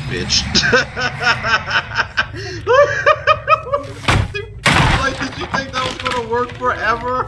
bitch. Like, did you think that was gonna work forever?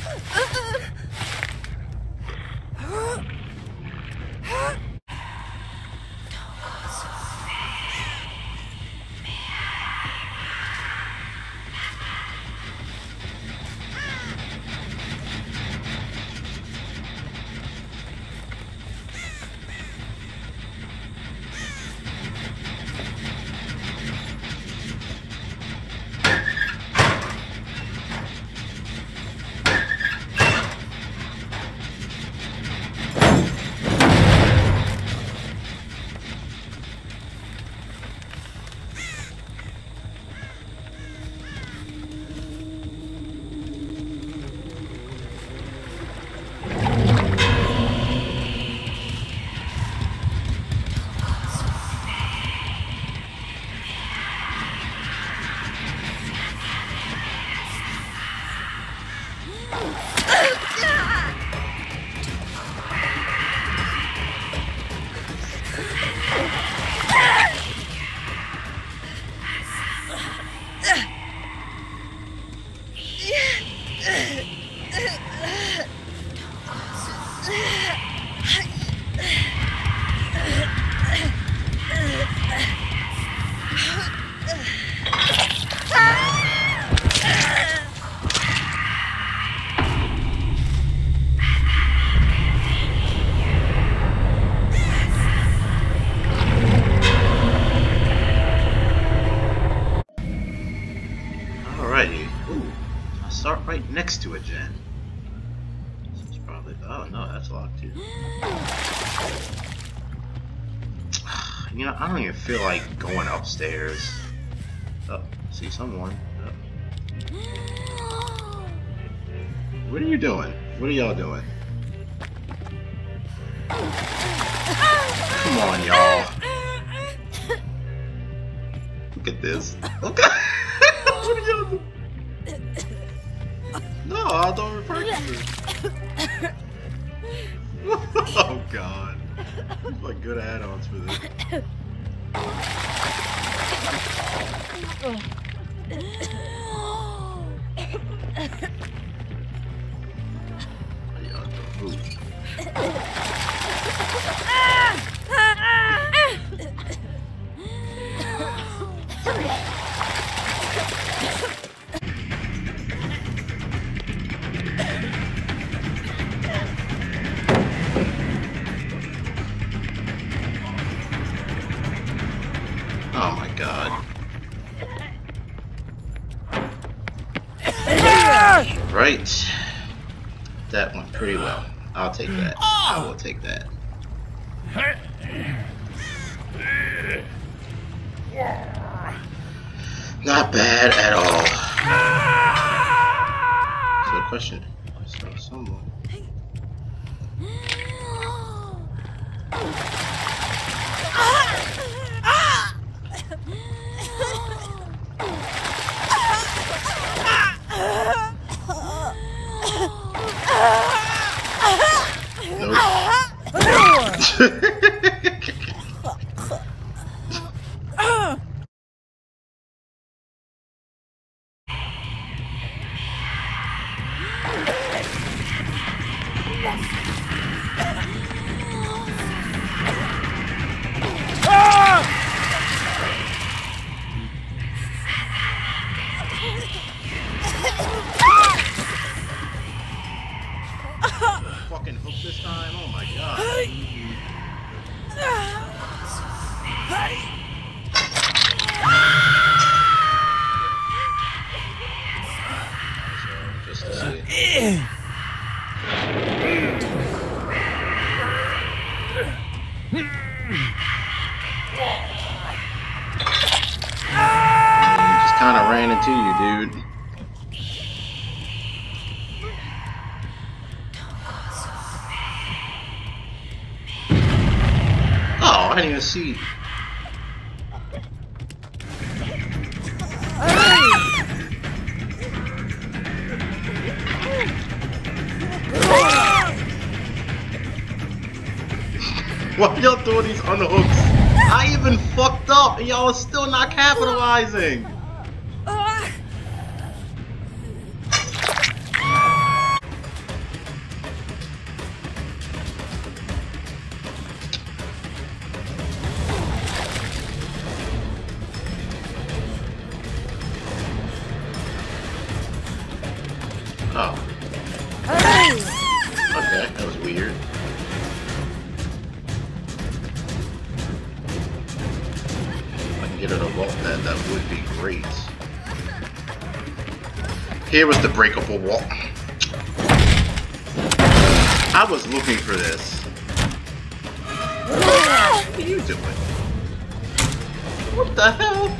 Right next to it, Jen. This is probably. Oh no, that's locked too. You know, I don't even feel like going upstairs. Oh, see someone. Oh. What are you doing? What are y'all doing? Come on, y'all. Look at this. Look at. What are y'all doing? No, I don't refer to this. Oh god. There's like good add-ons for this. Y'all don't move. Oh my god. Right. That went pretty well. I'll take that. I will take that. Not bad at all. So the question, I saw someone. Fucking hook this time. Oh my god. Just to see. Just kind of ran into you, dude. Oh, I didn't even see. Why y'all throwing these on the hooks? I even fucked up and y'all are still not capitalizing. Oh. Okay, that was weird. If I can get her to vault that, that would be great. Here was the breakable wall. I was looking for this. What are you doing? What the hell?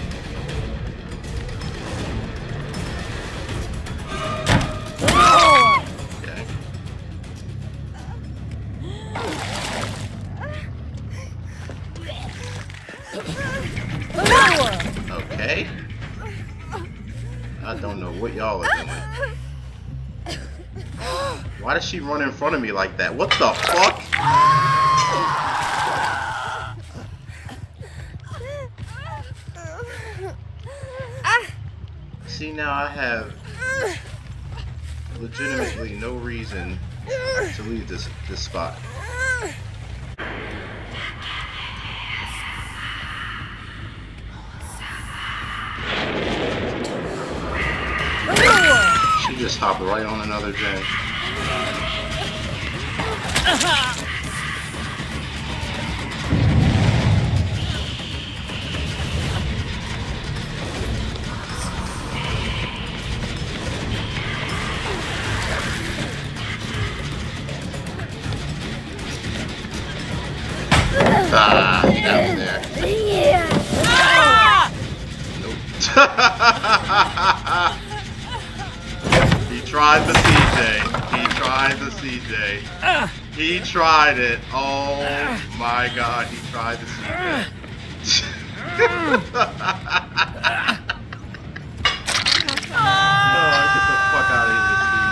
Okay. I don't know what y'all are doing. Why does she run in front of me like that? What the fuck? See, now I have legitimately no reason to leave this spot. She just hopped right on another gen. Ah, down there. Nope. He tried the CJ. He tried the CJ. He tried it. Oh my god, he tried the CJ. Oh, get the fuck out of here, Steve.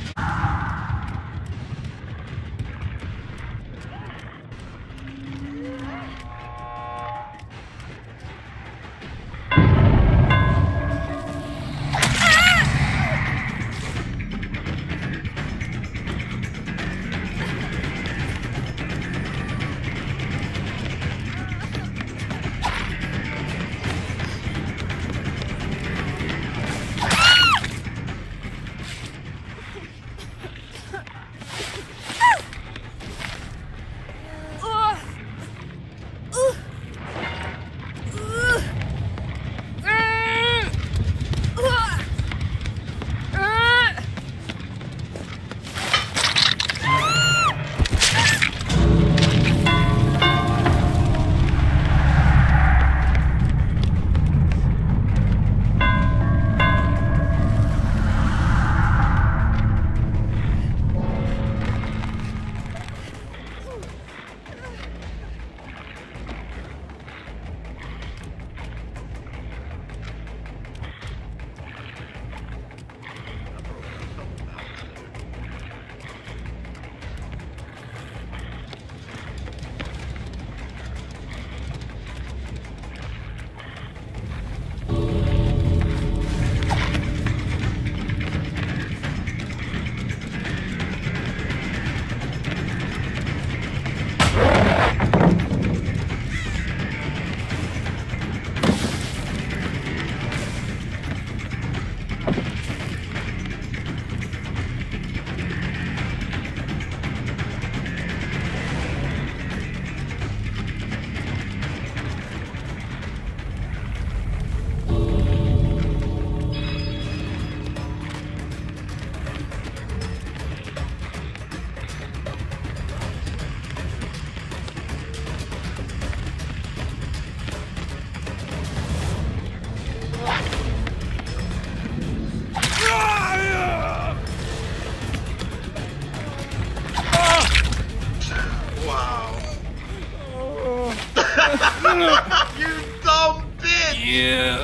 You dumb bitch! Yeah.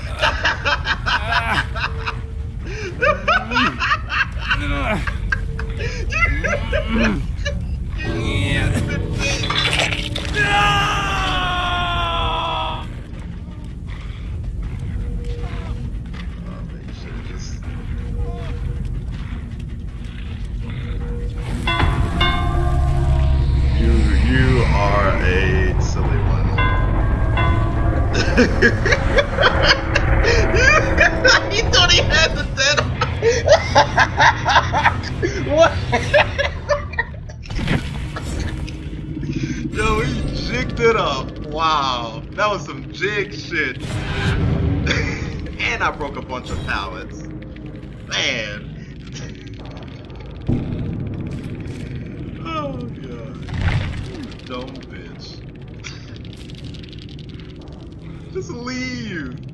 He thought he had the dead. What? Yo, he jigged it up. Wow, that was some jig shit. And I broke a bunch of pallets. Man. Oh god. Dumb bitch. Just leave.